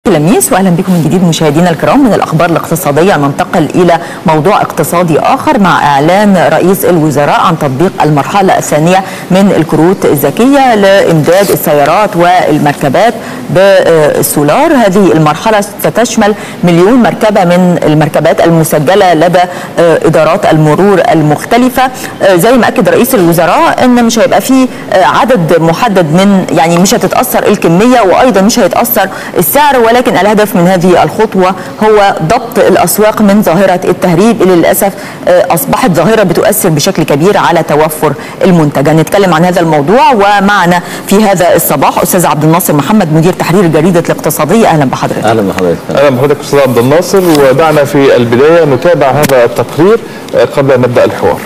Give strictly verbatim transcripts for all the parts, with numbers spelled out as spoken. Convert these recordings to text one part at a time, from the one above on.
لميس، واهلا بكم من جديد مشاهدينا الكرام. من الاخبار الاقتصاديه ننتقل الى موضوع اقتصادي اخر مع اعلان رئيس الوزراء عن تطبيق المرحله الثانيه من الكروت الذكيه لامداد السيارات والمركبات بالسولار. هذه المرحله ستشمل مليون مركبه من المركبات المسجله لدى ادارات المرور المختلفه. زي ما اكد رئيس الوزراء ان مش هيبقى فيه عدد محدد من يعني مش هتتاثر الكميه وايضا مش هيتاثر السعر، ولكن الهدف من هذه الخطوة هو ضبط الأسواق من ظاهرة التهريب اللي للأسف أصبحت ظاهرة بتؤثر بشكل كبير على توفر المنتج. هنتكلم عن هذا الموضوع ومعنا في هذا الصباح أستاذ عبد الناصر محمد مدير تحرير جريدة الاقتصادية. أهلا بحضرتك. أهلا بحضرتك. أهلا بحضرتك أستاذ عبد الناصر، ودعنا في البداية نتابع هذا التقرير قبل أن نبدأ الحوار.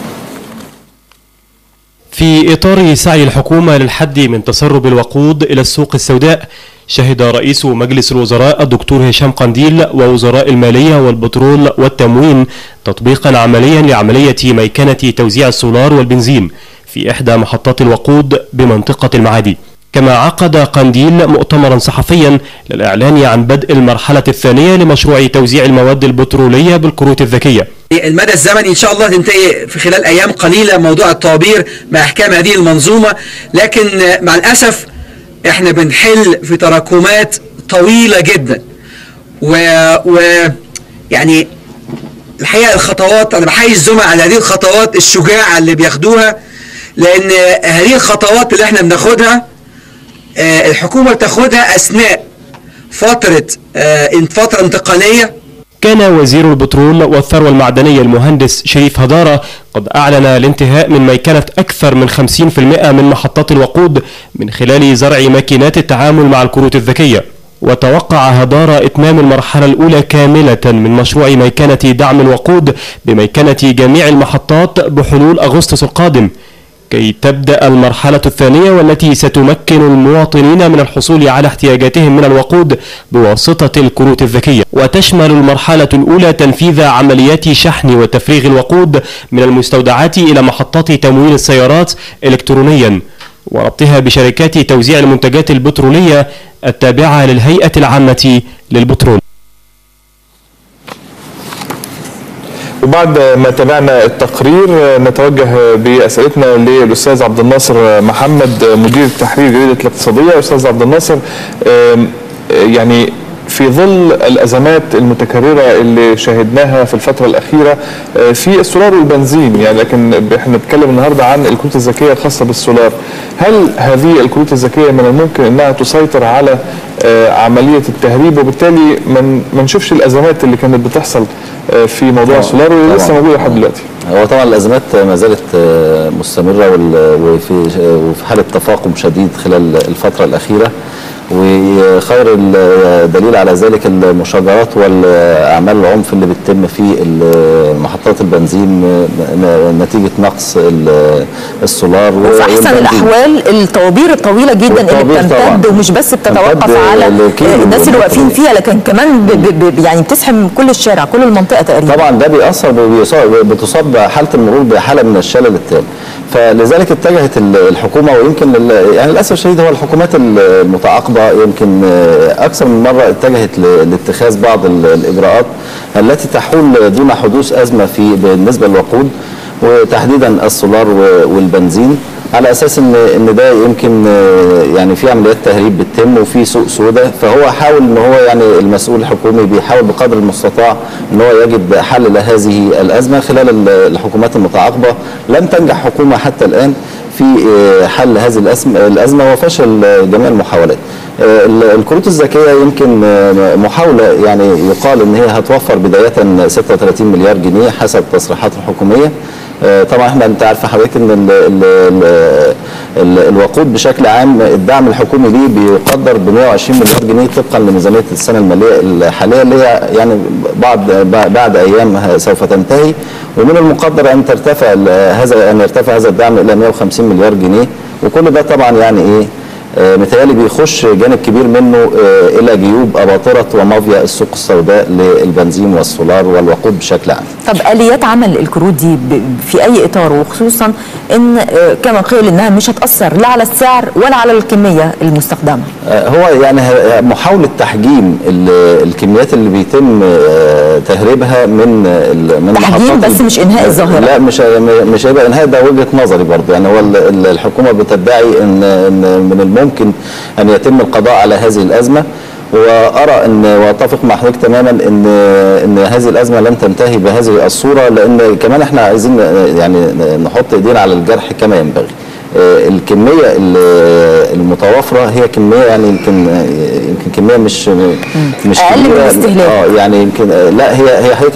في إطار سعي الحكومة للحد من تسرب الوقود إلى السوق السوداء، شهد رئيس مجلس الوزراء الدكتور هشام قنديل ووزراء المالية والبترول والتموين تطبيقا عمليا لعملية ميكنة توزيع السولار والبنزين في إحدى محطات الوقود بمنطقة المعادي. كما عقد قنديل مؤتمرا صحفيا للإعلان عن بدء المرحلة الثانية لمشروع توزيع المواد البترولية بالكروت الذكية. المدى الزمني ان شاء الله تنتهي في خلال ايام قليله موضوع الطوابير مع احكام هذه المنظومه، لكن مع الاسف احنا بنحل في تراكمات طويله جدا. و, و يعني الحقيقه الخطوات، انا بحيي الزملاء على هذه الخطوات الشجاعه اللي بياخدوها، لان هذه الخطوات اللي احنا بناخدها الحكومه بتاخدها اثناء فتره فتره انتقاليه. كان وزير البترول والثروة المعدنية المهندس شريف هدارة قد أعلن الانتهاء من ميكنة أكثر من خمسين بالمئة من محطات الوقود من خلال زرع ماكينات التعامل مع الكروت الذكية. وتوقع هدارة إتمام المرحلة الأولى كاملة من مشروع ميكنة دعم الوقود بميكنة جميع المحطات بحلول أغسطس القادم، كي تبدأ المرحلة الثانية والتي ستمكن المواطنين من الحصول على احتياجاتهم من الوقود بواسطة الكروت الذكية. وتشمل المرحلة الأولى تنفيذ عمليات شحن وتفريغ الوقود من المستودعات إلى محطات تموين السيارات إلكترونيا، وربطها بشركات توزيع المنتجات البترولية التابعة للهيئة العامة للبترول. وبعد ما تابعنا التقرير نتوجه بأسئلتنا للأستاذ عبد الناصر محمد مدير تحرير جريدة الاقتصادية. أستاذ عبد الناصر، يعني في ظل الأزمات المتكررة اللي شاهدناها في الفترة الأخيرة في السولار والبنزين، يعني لكن احنا بنتكلم النهارده عن الكروت الذكية الخاصة بالسولار، هل هذه الكروت الذكية من الممكن أنها تسيطر على عملية التهريب وبالتالي ما نشوفش الأزمات اللي كانت بتحصل في موضوع السولار واللي لسه موجودة لحد دلوقتي؟ هو طبعا الأزمات ما زالت مستمرة وفي وفي حالة تفاقم شديد خلال الفترة الأخيرة، وخير الدليل على ذلك المشاجرات والاعمال العنف اللي بتتم في محطات البنزين نتيجه نقص السولار. وفي احسن الاحوال الطوابير الطويله جدا اللي بتمتد ومش بس بتتوقف على الناس اللي واقفين فيها، لكن كمان يعني بتزحم كل الشارع كل المنطقه تقريبا. طبعا ده بيأثر، بتصاب حاله المرور بحاله من الشلل التام، فلذلك اتجهت الحكومه، ويمكن يعني للاسف الشديد هو الحكومات المتعاقبه يمكن اكثر من مره اتجهت لاتخاذ بعض الاجراءات التي تحول دون حدوث ازمه في بالنسبه للوقود وتحديدا السولار والبنزين، على اساس ان ان ده يمكن يعني في عمليات تهريب بتتم وفي سوق سوداء. فهو حاول ان هو يعني المسؤول الحكومي بيحاول بقدر المستطاع ان هو يجد حل لهذه الازمه. خلال الحكومات المتعاقبه لم تنجح حكومه حتى الان في حل هذه الازمه وفشل جميع المحاولات. الكروت الذكيه يمكن محاوله يعني يقال ان هي هتوفر بدايه ستة وثلاثين مليار جنيه حسب التصريحات الحكوميه. طبعا احنا انت عارفه حضرتك ان ال ال ال الوقود بشكل عام الدعم الحكومي ليه بيقدر ب مئة وعشرين مليار جنيه طبقا لميزانيه السنه الماليه الحاليه اللي هي يعني بعد بعد ايام سوف تنتهي، ومن المقدر ان ترتفع هذا ان يرتفع هذا الدعم الى مئة وخمسين مليار جنيه، وكل ده طبعا يعني ايه متهيألي بيخش جانب كبير منه الى جيوب اباطره ومافيا السوق السوداء للبنزين والسولار والوقود بشكل عام. طب اليات عمل الكروت دي في اي اطار، وخصوصا ان كما قيل انها مش هتاثر لا على السعر ولا على الكميه المستخدمه؟ هو يعني محاوله تحجيم الكميات اللي بيتم تهريبها من من تحجيم بس مش انهاء الظاهره. لا مش مش هيبقى انهاء، ده وجهه نظري برضه. يعني هو الحكومه بتدعي ان من الممكن ان يتم القضاء على هذه الازمه، وارى ان واتفق مع حضرتك تماما ان ان هذه الازمه لن تنتهي بهذه الصوره، لان كمان احنا عايزين يعني نحط ايدينا على الجرح كما ينبغي. الكميه المتوافره هي كميه يعني يمكن يمكن كميه مش مش اقل من الاستهلاك. اه يعني يمكن لا هي هي حقيقه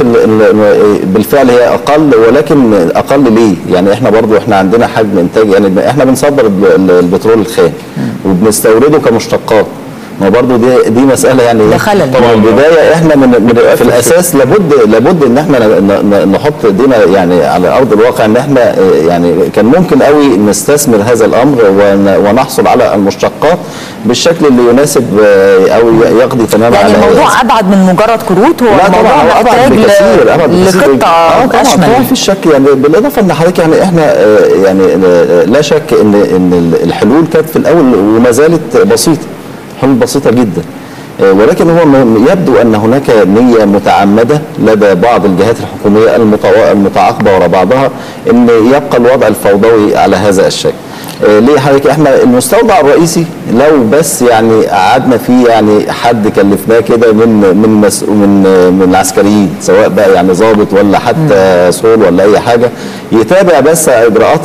بالفعل هي اقل، ولكن اقل ليه؟ يعني احنا برضو احنا عندنا حجم انتاج، يعني احنا بنصدر البترول الخام وبنستورده كمشتقات. ما برضه دي دي مساله يعني ده خلل. طبعا البدايه احنا من, من في الاساس لابد لابد ان احنا نحط ايدينا يعني على ارض الواقع، ان احنا يعني كان ممكن قوي نستثمر هذا الامر ونحصل على المشتقات بالشكل اللي يناسب او يقضي تماما يعني على الموضوع ابعد من مجرد كروت، هو لا موضوع طبعا محتاج بكثير ابعد لخطه اشمل. طبعا في الشك، يعني بالاضافه ان حضرتك يعني احنا يعني لا شك ان ان الحلول كانت في الاول وما زالت بسيطه، حلول بسيطة جدا، ولكن هو يبدو أن هناك نية متعمدة لدى بعض الجهات الحكومية المتعاقبة وراء بعضها أن يبقى الوضع الفوضوي على هذا الشكل. ليه حضرتك؟ احنا المستودع الرئيسي لو بس يعني قعدنا فيه يعني حد كلفناه كده من من من من العسكريين، سواء بقى يعني ضابط ولا حتى صول ولا اي حاجه، يتابع بس اجراءات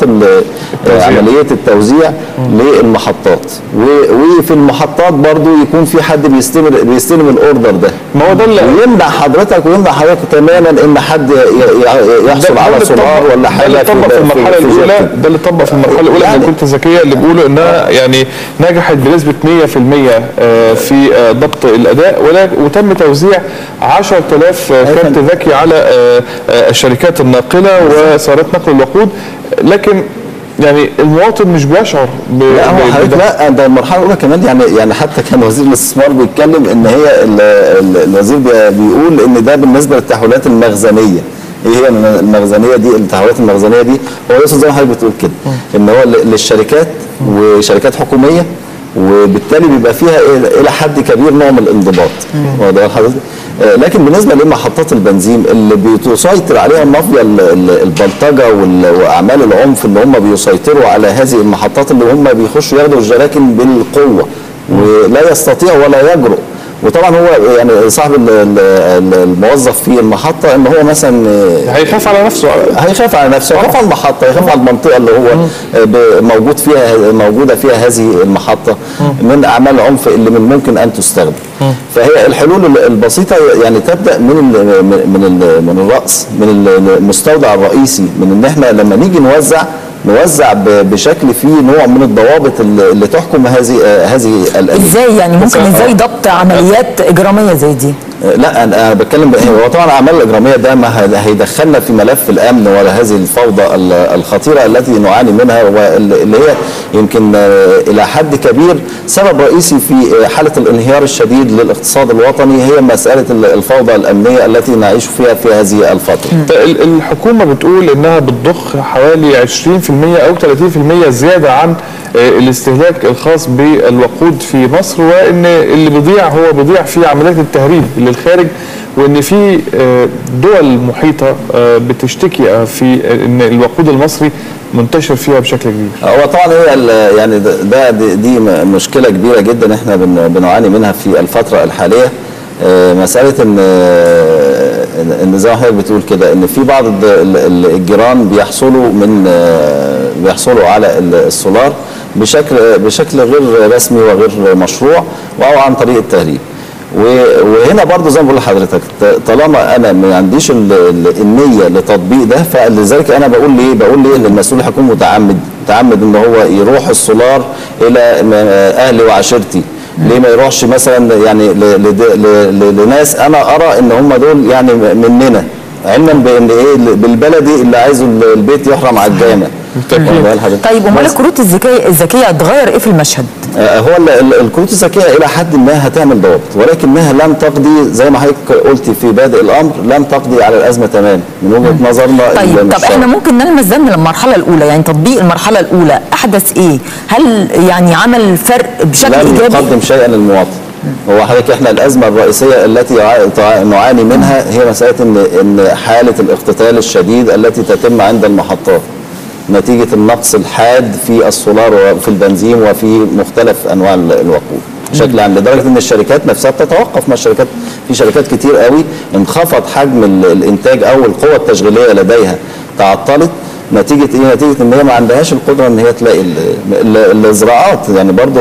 عمليه التوزيع للمحطات، وفي المحطات برضو يكون في حد بيستلم بيستلم الاوردر ده. ما هو ده اللي ويمنع حضرتك ويمنع حضرتك تماما ان حد يحصل على سولار ولا حاجه. ده اللي طبق في المرحله الاولى، ده اللي طبق في المرحله الاولى من الكروت الذكيه اللي بيقولوا انها يعني نجحت بنسبه مية في المية في ضبط الاداء، وتم توزيع عشرة آلاف كارت ذكي على الشركات الناقله وسيارات نقل الوقود، لكن يعني المواطن مش بيشعر ب لا هو حضرتك لا، ده المرحله الاولى كمان يعني يعني حتى كان وزير الاستثمار بيتكلم ان هي الوزير بيقول ان ده بالنسبه للتحويلات المخزنيه. ايه هي المخزنيه دي؟ التحويلات المخزنيه دي هو يقصد زي ما حضرتك بتقول كده ان هو للشركات وشركات حكوميه، وبالتالي بيبقى فيها الى حد كبير نوع من الانضباط. واخد حضرتك؟ لكن بالنسبه لمحطات البنزين اللي بيسيطر عليها المافيا البلطجه واعمال العنف اللي هم بيسيطروا على هذه المحطات، اللي هم بيخشوا ياخدوا الجراكن بالقوه ولا يستطيع ولا يجرؤ. وطبعا هو يعني صاحب الموظف في المحطه ان هو مثلا هيخاف على نفسه، هيخاف على نفسه، هيخاف على المحطه، هيخاف على المنطقه اللي هو موجود فيها موجوده فيها هذه المحطه من اعمال العنف اللي من ممكن ان تستخدم. فهي الحلول البسيطه يعني تبدا من ال من ال من الراس، من المستودع الرئيسي، من ان احنا لما نيجي نوزع نوزع بشكل فيه نوع من الضوابط اللي تحكم هذه هذه الآلية. ازاي يعني ممكن ازاي ضبط عمليات اجراميه زي دي؟ لا انا بتكلم هو طبعا الاعمال الاجراميه ده ما هيدخلنا في ملف الامن ولا هذه الفوضى الخطيره التي نعاني منها، واللي هي يمكن الى حد كبير سبب رئيسي في حاله الانهيار الشديد للاقتصاد الوطني، هي مساله الفوضى الامنيه التي نعيش فيها في هذه الفتره. الحكومه بتقول انها بتضخ حوالي عشرين في المية او ثلاثين في المية زياده عن الاستهلاك الخاص بالوقود في مصر، وان اللي بيضيع هو بيضيع في عمليات التهريب للخارج، وان في دول محيطه بتشتكي في ان الوقود المصري منتشر فيها بشكل كبير. هو طبعا هي يعني ده دي مشكله كبيره جدا احنا بنعاني منها في الفتره الحاليه، مساله ان ان زي ما حضرتك بتقول كده ان في بعض الجيران بيحصلوا من بيحصلوا على السولار بشكل بشكل غير رسمي وغير مشروع او عن طريق التهريب. وهنا برضو زي ما بقول لحضرتك طالما انا ما عنديش النيه لتطبيق ده، فلذلك انا بقول ليه بقول ليه ان المسؤول الحكومي متعمد متعمد ان هو يروح السولار الى اهلي وعشيرتي. ليه ما يروحش مثلا يعني لناس انا ارى ان هم دول يعني مننا، علما بان ايه بالبلدي اللي عايزه البيت يحرم على الجامع. طيب امال الكروت الذكيه الذكيه اتغير ايه في المشهد؟ آه هو الكروت الذكيه الى حد ما هتعمل ضوابط، ولكنها لم تقضي زي ما حضرتك قلتي في بادئ الامر، لم تقضي على الازمه تماما من وجهه نظرنا. طيب طب احنا ممكن نلمس ده من المرحله الاولى، يعني تطبيق المرحله الاولى احدث ايه؟ هل يعني عمل فرق بشكل لم ايجابي؟ لم يقدم شيئا للمواطن. هو حضرتك احنا الازمه الرئيسيه التي نعاني منها هي مساله ان ان حاله الاقتتال الشديد التي تتم عند المحطات نتيجه النقص الحاد في السولار وفي البنزين وفي مختلف انواع الوقود بشكل عام، لدرجه ان الشركات نفسها بتتوقف. ما الشركات في شركات كتير قوي انخفض حجم الانتاج او القوه التشغيليه لديها تعطلت نتيجه ايه؟ نتيجه ان هي ما عندهاش القدره ان هي تلاقي الزراعات، يعني برضو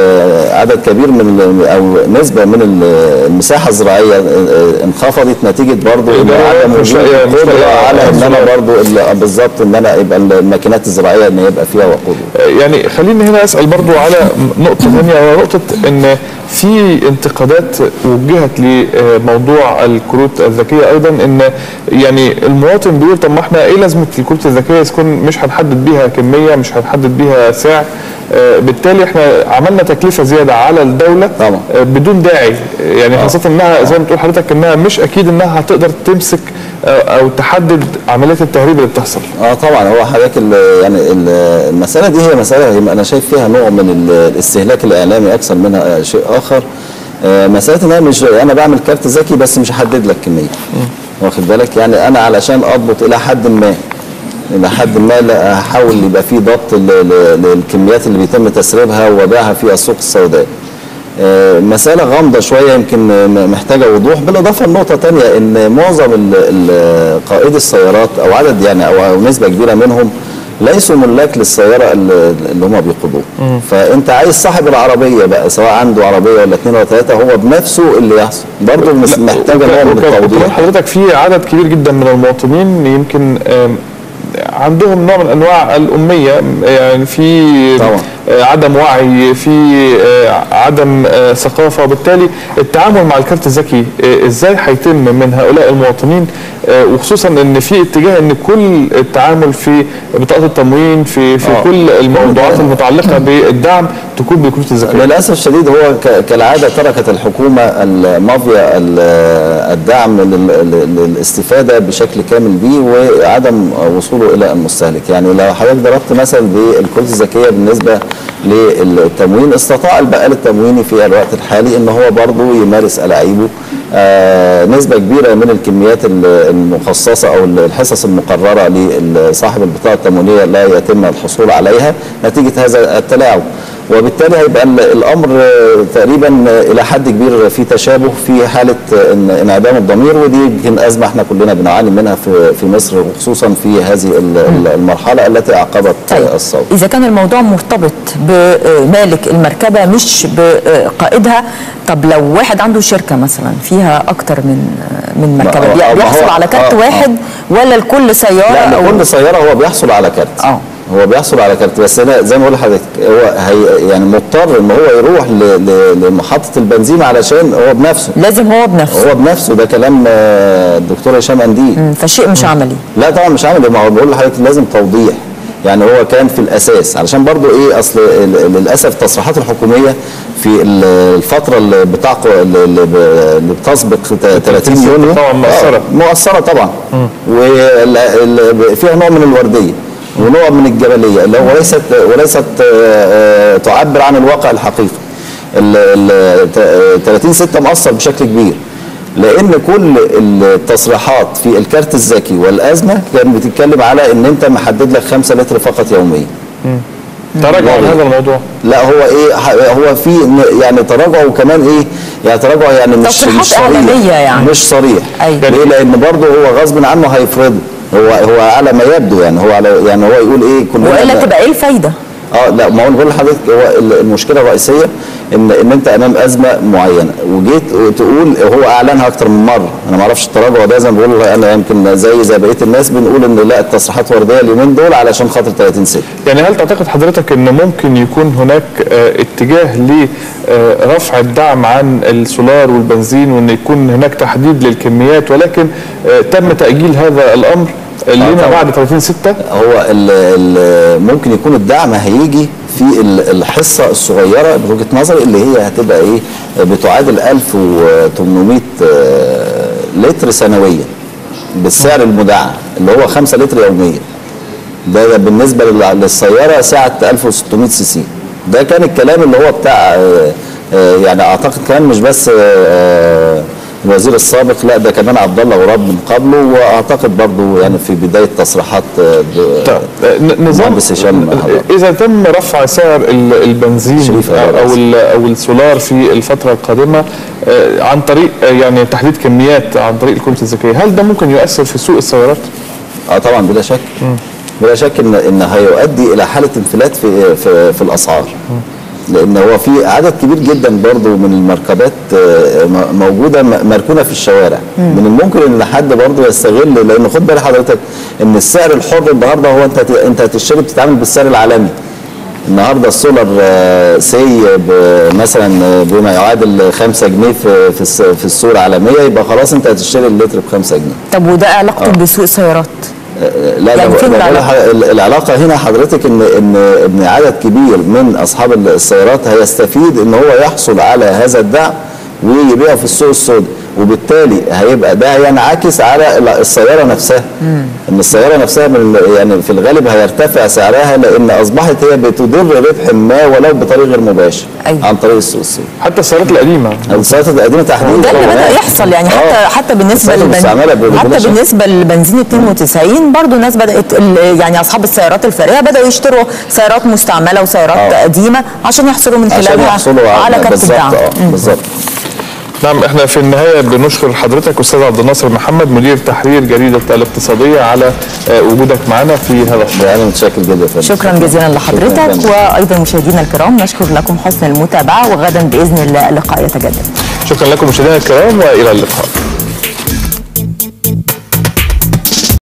عدد كبير من او نسبه من المساحه الزراعيه انخفضت نتيجه برضو ان عدم وجود قدره على ان انا برضو بالظبط ان انا يبقى الماكينات الزراعيه ان يبقى فيها وقود. يعني خليني هنا اسال برضو على نقطه ثانيه، وهي نقطه ان في انتقادات وجهت لموضوع الكروت الذكيه ايضا، ان يعني المواطن بيقول طب ما احنا ايه لازمه الكروت الذكيه اذا كنا مش هنحدد بيها كميه، مش هنحدد بيها سعر، آه بالتالي احنا عملنا تكلفه زياده على الدوله طبعا آه بدون داعي، يعني خاصه انها زي ما بتقول حضرتك انها مش اكيد انها هتقدر تمسك آه او تحدد عمليات التهريب اللي بتحصل. اه طبعا هو حضرتك يعني المساله دي هي مساله انا شايف فيها نوع من الاستهلاك الاعلامي اكثر منها شيء اخر. آه مساله ان انا مش انا بعمل كارت ذكي بس مش هحدد لك كميه، واخد بالك؟ يعني انا علشان اضبط الى حد ما الى حد ما هحاول يبقى في ضبط للكميات اللي بيتم تسريبها وبيعها في السوق السوداء. آه مساله غامضه شويه يمكن محتاجه وضوح، بالاضافه لنقطه ثانيه ان معظم قائدي السيارات او عدد يعني او نسبه كبيره منهم ليسوا ملاك للسياره اللي هم بيقودوها، فانت عايز صاحب العربيه بقى سواء عنده عربيه ولا اثنين ولا ثلاثه هو بنفسه اللي يحصل، برضه محتاجه نوع من التوضيح. حضرتك في عدد كبير جدا من المواطنين يمكن عندهم نوع من انواع الاميه، يعني في طبعا عدم وعي، في عدم ثقافه، وبالتالي التعامل مع الكارت الذكي ازاي هيتم من هؤلاء المواطنين، وخصوصا ان في اتجاه ان كل التعامل في بطاقه التموين في في آه. كل الموضوعات المتعلقه بالدعم تكون بالكروت الذكيه. للاسف الشديد هو كالعاده تركت الحكومه الماضيه الدعم للاستفاده بشكل كامل به وعدم وصوله الى المستهلك. يعني لو حضرتك ضربت مثل بالكروت الذكيه بالنسبه للتموين، استطاع البقال التمويني في الوقت الحالي ان هو برضه يمارس ألاعيبه. آه نسبه كبيره من الكميات المخصصه او الحصص المقرره لصاحب البطاقه التموينيه لا يتم الحصول عليها نتيجه هذا التلاعب، وبالتالي هيبقى الامر تقريبا الى حد كبير في تشابه في حاله انعدام الضمير، ودي يمكن ازمه احنا كلنا بنعاني منها في في مصر وخصوصا في هذه المرحله التي اعقبت طيب الثوره. اذا كان الموضوع مرتبط بمالك المركبه مش بقائدها، طب لو واحد عنده شركه مثلا فيها اكتر من من مركبه بيحصل على كارت واحد ولا لكل سياره؟ لا أو لكل سياره هو بيحصل على كارت. اه هو بيحصل على كارت، بس انا زي ما بقول لحضرتك هو هي يعني مضطر ان هو يروح لمحطه البنزين علشان هو بنفسه، لازم هو بنفسه هو بنفسه ده كلام الدكتور هشام قنديل. فشيء مش عملي. لا طبعا مش عملي، ما هو بقول لحضرتك لازم توضيح. يعني هو كان في الاساس علشان برضو ايه، اصل للاسف التصريحات الحكوميه في الفتره اللي بتعق اللي بتسبق ثلاثين يونيو طبعا مؤثره مؤثره طبعا، وفيها نوع من الورديه ونوع من الجبليه اللي هو وليست وليست تعبر عن الواقع الحقيقي. ال ثلاثين ستة مؤثر بشكل كبير لان كل التصريحات في الكارت الذكي والازمه كانت بتتكلم على ان انت محدد لك خمسة لتر فقط يوميا. تراجع عن هذا الموضوع؟ لا هو ايه، هو في يعني تراجع، وكمان ايه يعني تراجع يعني مش مش صريح يعني. مش صريح. أيوة. ليه؟ لان برضه هو غصب عنه هيفرضه، هو هو على ما يبدو يعني هو على يعني هو يقول ايه كلنا، والا تبقى ايه الفايده؟ اه لا، ما هو بقول لحضرتك هو المشكله الرئيسيه ان ان انت امام ازمه معينه، وجيت تقول هو اعلنها اكتر من مره. انا ما اعرفش التراجع ده، زي ما بقول انا يمكن زي زي بقيه الناس بنقول ان لا التصريحات ورديه اليومين دول علشان خاطر ثلاثين ستة. يعني هل تعتقد حضرتك ان ممكن يكون هناك اه اتجاه لرفع الدعم عن السولار والبنزين، وان يكون هناك تحديد للكميات، ولكن اه تم تاجيل هذا الامر لما بعد ثلاثين ستة؟ هو ال ال ممكن يكون الدعم هيجي في الحصه الصغيره بوجهه نظري اللي هي هتبقى ايه، بتعادل ألف وثمانمائة لتر سنويا بالسعر المدعم اللي هو خمسة لتر يوميا. ده, ده بالنسبه للسياره سعه ألف وستمائة سي سي. ده كان الكلام اللي هو بتاع يعني اعتقد كان مش بس الوزير السابق، لا ده كمان عبد الله غراب من قبله، واعتقد برضه يعني في بدايه تصريحات نظام هشام. اذا تم رفع سعر البنزين او او السولار في الفتره القادمه عن طريق يعني تحديد كميات عن طريق الكروت الذكيه، هل ده ممكن يؤثر في سوق السيارات؟ اه طبعا بلا شك. م. بلا شك ان ان هيؤدي الى حاله انفلات في في, في الاسعار. م. لان هو في عدد كبير جدا برضو من المركبات موجوده مركونه في الشوارع. مم. من الممكن ان حد برضو يستغل، لان خد بالك حضرتك ان السعر الحر النهارده هو انت انت هتشتري بتتعامل بالسعر العالمي. النهارده السولار سي مثلا بما يعادل خمسة جنيه في في السوق العالميه، يبقى خلاص انت هتشتري اللتر ب خمسة جنيه. طب وده علاقته آه. بسوق السيارات؟ لا يعني العلاقة؟ العلاقة هنا حضرتك ان ان ان عدد كبير من اصحاب السيارات هيستفيد ان هو يحصل على هذا الدعم ويبيعه في السوق السوداء، وبالتالي هيبقى ده ينعكس على السيارة نفسها. مم. ان السيارة نفسها من يعني في الغالب هيرتفع سعرها، لان اصبحت هي بتدر ربح ما ولو بطريق غير مباشر. أيوة. عن طريق السوق السوداء. حتى السيارات القديمة السيارات القديمة تحديدا ده اللي بدأ يحصل يعني. حتى آه. حتى بالنسبة للبنزين حتى بالنسبة للبنزين اثنين وتسعين برضه الناس بدأت يعني اصحاب السيارات الفارهة بدأوا يشتروا سيارات مستعملة وسيارات آه. قديمة عشان يحصلوا من خلالها على كارت الدعم. بالظبط. نعم، احنا في النهايه بنشكر حضرتك استاذ عبد الناصر محمد مدير تحرير جريده الاقتصاديه على وجودك معنا في هذا الشهر. انا متشكر جدا. شكرا جزيلا لحضرتك، وايضا مشاهدينا الكرام نشكر لكم حسن المتابعه، وغدا باذن الله اللقاء يتجدد. شكرا لكم مشاهدينا الكرام والى اللقاء.